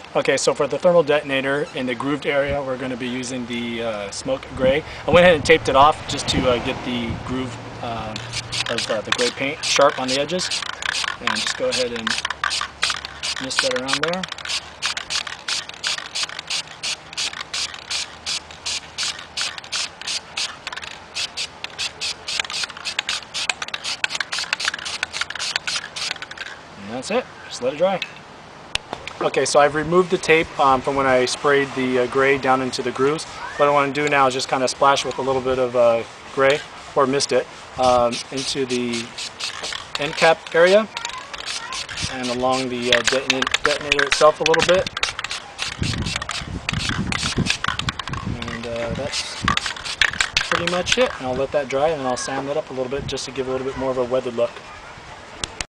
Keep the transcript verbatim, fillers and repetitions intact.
Okay, so for the thermal detonator in the grooved area, we're going to be using the uh, smoke gray. I went ahead and taped it off just to uh, get the groove uh, of uh, the gray paint sharp on the edges. And just go ahead and mist that around there. And that's it. Just let it dry. Okay, so I've removed the tape um, from when I sprayed the uh, gray down into the grooves. What I want to do now is just kind of splash with a little bit of uh, gray, or mist it, um, into the end cap area and along the uh, detonator, detonator itself a little bit. And uh, that's pretty much it. And I'll let that dry and then I'll sand that up a little bit just to give it a little bit more of a weathered look.